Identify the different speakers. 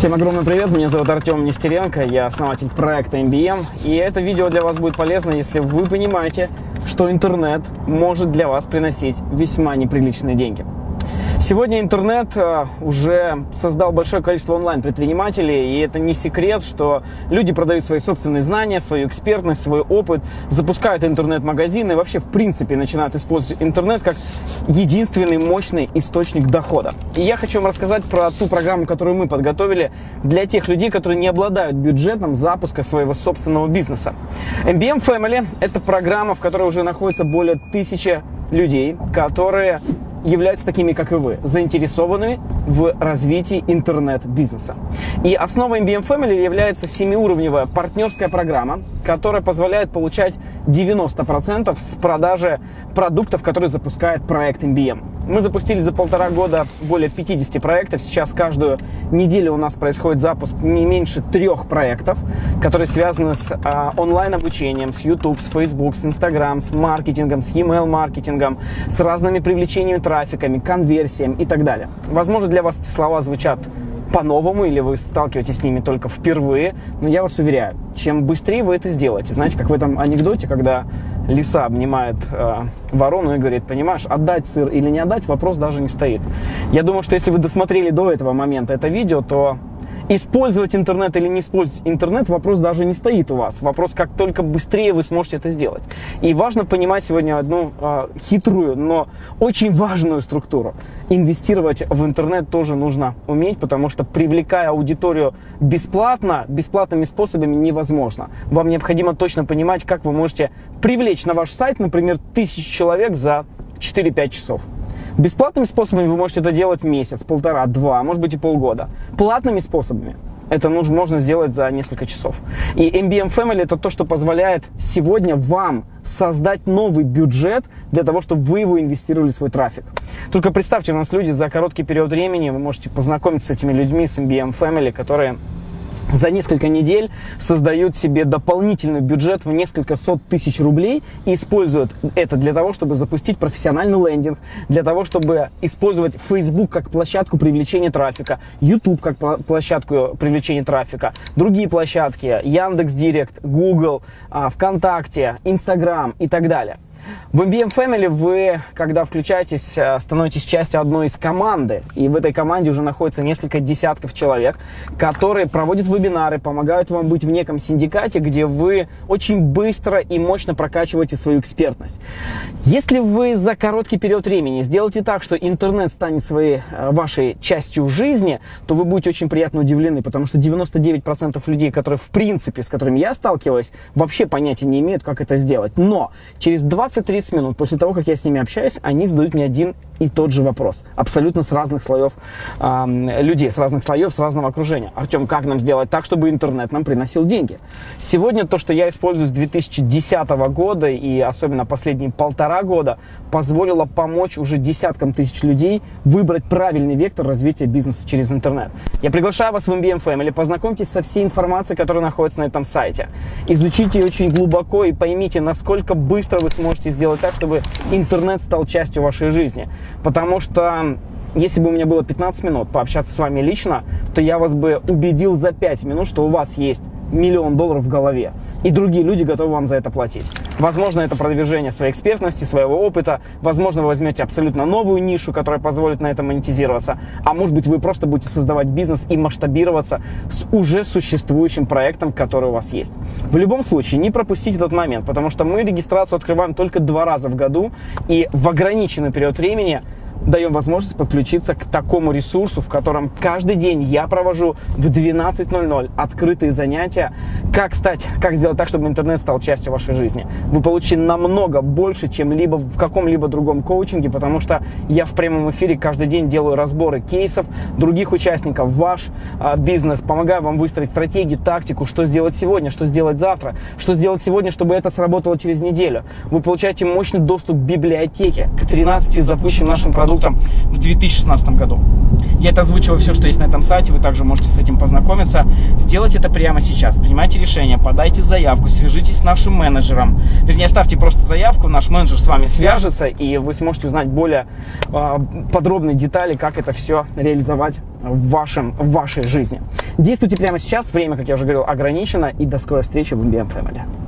Speaker 1: Всем огромный привет, меня зовут Артем Нестеренко, я основатель проекта MBM, и это видео для вас будет полезно, если вы понимаете, что интернет может для вас приносить весьма неприличные деньги. Сегодня интернет уже создал большое количество онлайн-предпринимателей, и это не секрет, что люди продают свои собственные знания, свою экспертность, свой опыт, запускают интернет-магазины и вообще в принципе начинают использовать интернет как единственный мощный источник дохода. И я хочу вам рассказать про ту программу, которую мы подготовили для тех людей, которые не обладают бюджетом запуска своего собственного бизнеса. MBM Family – это программа, в которой уже находится более 1000 людей, которые являются такими, как и вы, заинтересованными в развитии интернет-бизнеса. И основой MBM Family является 7-уровневая партнерская программа, которая позволяет получать 90% с продажи продуктов, которые запускает проект MBM. Мы запустили за 1,5 года более 50 проектов. Сейчас каждую неделю у нас происходит запуск не меньше 3 проектов, которые связаны с онлайн-обучением, с YouTube, с Facebook, с Instagram, с маркетингом, с email-маркетингом, с разными привлечениями трафиками, конверсиями и так далее. Возможно, для вас эти слова звучат по-новому, или вы сталкиваетесь с ними только впервые, но я вас уверяю, чем быстрее вы это сделаете, знаете, как в этом анекдоте, когда лиса обнимает ворону и говорит: понимаешь, отдать сыр или не отдать, вопрос даже не стоит. Я думаю, что если вы досмотрели до этого момента это видео, то использовать интернет или не использовать интернет, вопрос даже не стоит у вас. Вопрос, как только быстрее вы сможете это сделать. И важно понимать сегодня одну хитрую, но очень важную структуру. Инвестировать в интернет тоже нужно уметь, потому что, привлекая аудиторию бесплатно, бесплатными способами невозможно. Вам необходимо точно понимать, как вы можете привлечь на ваш сайт, например, 1000 человек за 4-5 часов. Бесплатными способами вы можете это делать месяц, 1,5-2, может быть и полгода. Платными способами это можно сделать за несколько часов. И MBM Family – это то, что позволяет сегодня вам создать новый бюджет для того, чтобы вы его инвестировали в свой трафик. Только представьте, у нас люди за короткий период времени, вы можете познакомиться с этими людьми, с MBM Family, которые за несколько недель создают себе дополнительный бюджет в несколько сот тысяч рублей и используют это для того, чтобы запустить профессиональный лендинг, для того, чтобы использовать Facebook как площадку привлечения трафика, YouTube как площадку привлечения трафика, другие площадки, Яндекс.Директ, Google, ВКонтакте, Instagram и так далее. В MBM Family вы, когда включаетесь, становитесь частью одной из команды, и в этой команде уже находится несколько десятков человек, которые проводят вебинары, помогают вам быть в неком синдикате, где вы очень быстро и мощно прокачиваете свою экспертность. Если вы за короткий период времени сделаете так, что интернет станет вашей частью жизни, то вы будете очень приятно удивлены, потому что 99% людей, которые в принципе, с которыми я сталкиваюсь, вообще понятия не имеют, как это сделать. Но через 20-30 минут после того, как я с ними общаюсь, они задают мне один и тот же вопрос. Абсолютно с разных слоев людей, с разных слоев, с разного окружения. Артем, как нам сделать так, чтобы интернет нам приносил деньги? Сегодня то, что я использую с 2010 года и особенно последние 1,5 года, позволило помочь уже десяткам тысяч людей выбрать правильный вектор развития бизнеса через интернет. Я приглашаю вас в MBM Family, познакомьтесь со всей информацией, которая находится на этом сайте. Изучите ее очень глубоко и поймите, насколько быстро вы сможете сделать так, чтобы интернет стал частью вашей жизни. Потому что если бы у меня было 15 минут пообщаться с вами лично, то я вас бы убедил за 5 минут, что у вас есть $1 миллион в голове, и другие люди готовы вам за это платить. Возможно, это продвижение своей экспертности, своего опыта, возможно, вы возьмете абсолютно новую нишу, которая позволит на этом монетизироваться, а может быть, вы просто будете создавать бизнес и масштабироваться с уже существующим проектом, который у вас есть. В любом случае, не пропустите этот момент, потому что мы регистрацию открываем только 2 раза в году, и в ограниченный период времени даем возможность подключиться к такому ресурсу, в котором каждый день я провожу в 12:00 открытые занятия, как сделать так, чтобы интернет стал частью вашей жизни. Вы получите намного больше, чем в каком-либо другом коучинге, потому что я в прямом эфире каждый день делаю разборы кейсов других участников, ваш бизнес, помогаю вам выстроить стратегию, тактику, что сделать сегодня, что сделать завтра, что сделать сегодня, чтобы это сработало через неделю. Вы получаете мощный доступ к библиотеке, к 13 запущенным нашим продуктам,
Speaker 2: продуктом в 2016 году. Я это озвучиваю все, что есть на этом сайте, вы также можете с этим познакомиться. Сделайте это прямо сейчас, принимайте решение, подайте заявку, свяжитесь с нашим менеджером. Вернее, оставьте просто заявку, наш менеджер с вами свяжется, и вы сможете узнать более подробные детали, как это все реализовать в вашей жизни. Действуйте прямо сейчас, время, как я уже говорил, ограничено, и до скорой встречи в MBM Family.